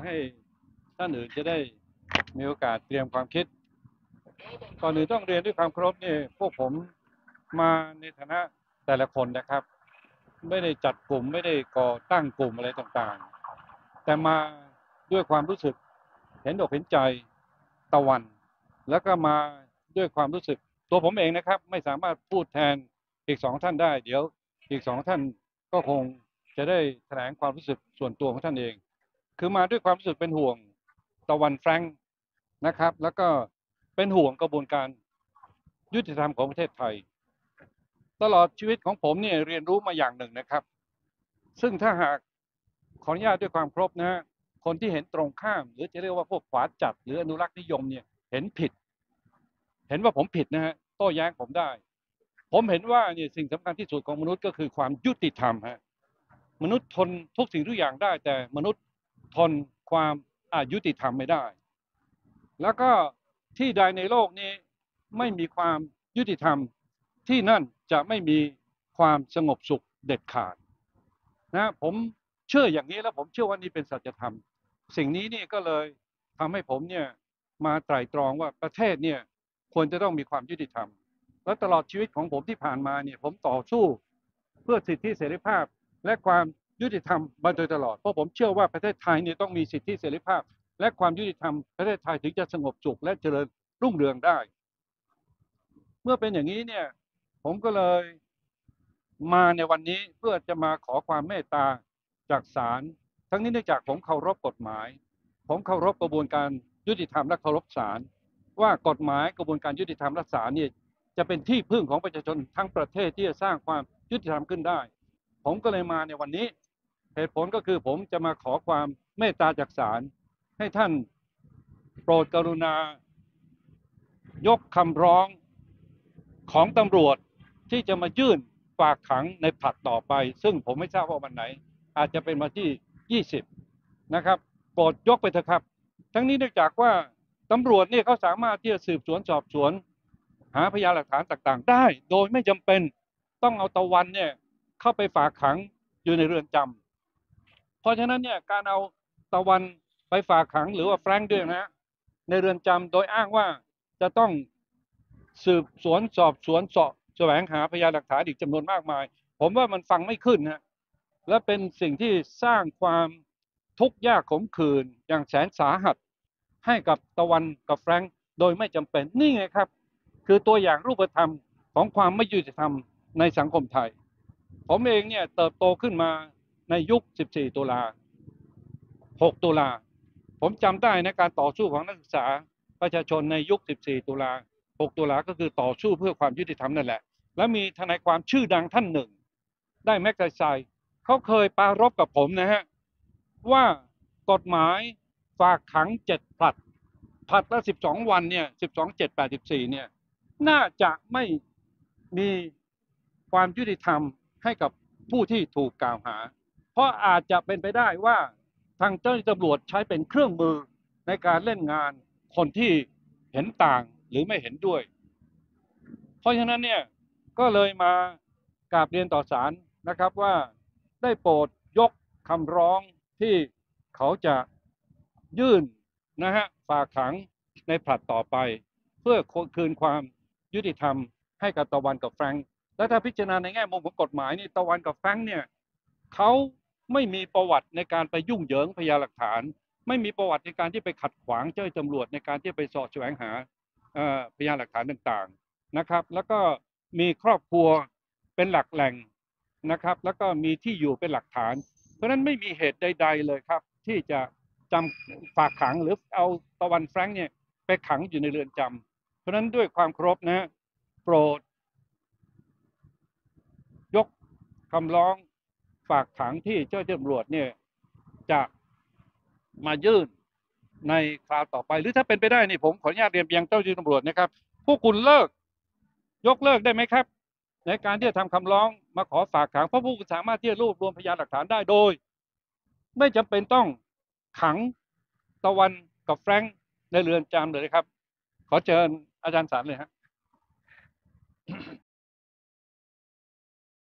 ให้ท่านอื่นจะได้มีโอกาสเตรียมความคิดก่อนอื่นต้องเรียนด้วยความเคารพนี่พวกผมมาในฐานะแต่ละคนนะครับไม่ได้จัดกลุ่มไม่ได้ก่อตั้งกลุ่มอะไรต่างๆแต่มาด้วยความรู้สึกเห็นอกเห็นใจตะวันแล้วก็มาด้วยความรู้สึกตัวผมเองนะครับไม่สามารถพูดแทนอีก2 ท่านได้เดี๋ยวอีก2 ท่านก็คงจะได้แถลงความรู้สึกส่วนตัวของท่านเองคือมาด้วยความรู้สึกเป็นห่วงตะวันแฟรงค์นะครับแล้วก็เป็นห่วงกระบวนการยุติธรรมของประเทศไทยตลอดชีวิตของผมเนี่ยเรียนรู้มาอย่างหนึ่งนะครับซึ่งถ้าหากขออนุญาตด้วยความเคารพนะคนที่เห็นตรงข้ามหรือจะเรียกว่าพวกขวาจัดหรืออนุรักษ์นิยมเนี่ยเห็นผิดเห็นว่าผมผิดนะฮะโต้แย้งผมได้ผมเห็นว่าเนี่ยสิ่งสำคัญที่สุดของมนุษย์ก็คือความยุติธรรมฮะมนุษย์ทนทุกสิ่งทุกอย่างได้แต่มนุษย์ทนความอายุติธรรมไม่ได้แล้วก็ที่ใดในโลกนี้ไม่มีความยุติธรรมที่นั่นจะไม่มีความสงบสุขเด็ดขาดนะผมเชื่ออย่างนี้แล้วผมเชื่อว่านี่เป็นสัจธรรมสิ่งนี้นี่ก็เลยทำให้ผมเนี่ยมาไตร่ตรองว่าประเทศเนี่ยควรจะต้องมีความยุติธรรมและตลอดชีวิตของผมที่ผ่านมาเนี่ยผมต่อสู้เพื่อสิทธิเสรีภาพและความยุติธรรมมาโดยตลอดเพราะผมเชื่อว่าประเทศไทยเนี่ยต้องมีสิทธิเสรีภาพและความยุติธรรมประเทศไทยถึงจะสงบสุขและเจริญรุ่งเรืองได้เมื่อเป็นอย่างนี้เนี่ยผมก็เลยมาในวันนี้เพื่อจะมาขอความเมตตาจากศาลทั้งนี้เนื่องจากผมเคารพกฎหมายผมเคารพกระบวนการยุติธรรมและเคารพศาลว่ากฎหมายกระบวนการยุติธรรมและศาลเนี่ยจะเป็นที่พึ่งของประชาชนทั้งประเทศที่จะสร้างความยุติธรรมขึ้นได้ผมก็เลยมาในวันนี้เหตุผลก็คือผมจะมาขอความเมตตาจากศาลให้ท่านโปรดกรุณายกคำร้องของตำรวจที่จะมายื่นฝากขังในผลัดต่อไปซึ่งผมไม่ทราบว่าวันไหนอาจจะเป็นวันที่20นะครับโปรดยกไปเถอะครับทั้งนี้เนื่องจากว่าตำรวจเนี่ยเขาสามารถที่จะสืบสวนสอบสวนหาพยานหลักฐานต่างๆได้โดยไม่จำเป็นต้องเอาตะวันเนี่ยเข้าไปฝากขังอยู่ในเรือนจำเพราะฉะนั้นเนี่ยการเอาตะวันไปฝากขังหรือว่าแฟรงค์ด้วยนะในเรือนจำโดยอ้างว่าจะต้องสืบสวนสอบสวนแสวงหาพยานหลักฐานอีกจำนวนมากมายผมว่ามันฟังไม่ขึ้นนะและเป็นสิ่งที่สร้างความทุกข์ยากขมขื่นอย่างแสนสาหัสให้กับตะวันกับแฟรงค์โดยไม่จำเป็นนี่ไงครับคือตัวอย่างรูปธรรมของความไม่ยุติธรรมในสังคมไทยผมเองเนี่ยเติบโตขึ้นมาในยุค14 ตุลา6 ตุลาผมจำได้ในการต่อสู้ของนักศึกษาประชาชนในยุค14 ตุลา6 ตุลาก็คือต่อสู้เพื่อความยุติธรรมนั่นแหละและมีทนายความชื่อดังท่านหนึ่งได้แมกกาไซน์เขาเคยปรารภกับผมนะฮะว่ากฎหมายฝากขัง7 ผลัดละ12 วันเนี่ย12 7 8 14เนี่ยน่าจะไม่มีความยุติธรรมให้กับผู้ที่ถูกกล่าวหาเพราะอาจจะเป็นไปได้ว่าทางเจ้าหน้าที่ตำรวจใช้เป็นเครื่องมือในการเล่นงานคนที่เห็นต่างหรือไม่เห็นด้วยเพราะฉะนั้นเนี่ยก็เลยมากราบเรียนต่อศาลนะครับว่าได้โปรดยกคำร้องที่เขาจะยื่นนะฮะฝากขังในผลัดต่อไปเพื่อคืนความยุติธรรมให้กับตะวันกับแฟรงค์และถ้าพิจารณาในแง่มุมของกฎหมายนี่ตะวันกับแฟรงค์เนี่ยเขาไม่มีประวัติในการไปยุ่งเหยิงพยานหลักฐานไม่มีประวัติในการที่ไปขัดขวางเจ้าหน้าที่ตำรวจในการที่ไปสอบแสวงหาพยานหลักฐานต่างๆนะครับแล้วก็มีครอบครัวเป็นหลักแหล่งนะครับแล้วก็มีที่อยู่เป็นหลักฐานเพราะฉะนั้นไม่มีเหตุใดๆเลยครับที่จะจำฝากขังหรือเอาตะวันแฟรงค์เนี่ยไปขังอยู่ในเรือนจำเพราะฉะนั้นด้วยความเคารพนะโปรดยกคำร้องฝากขังที่เจ้าหน้าที่ตำรวจเนี่ยจะมายื่นในคราวต่อไปหรือถ้าเป็นไปได้นี่ผมขออนุญาตเรียนไปยังเจ้าหน้าที่ตำรวจนะครับพวกคุณยกเลิกได้ไหมครับในการที่จะทำคำร้องมาขอฝากขังเพราะพวกคุณสามารถที่จะรวบรวมพยานหลักฐานได้โดยไม่จำเป็นต้องขังตะวันกับแฟรงค์ในเรือนจำเลยครับขอเชิญอาจารย์สารเลยฮะ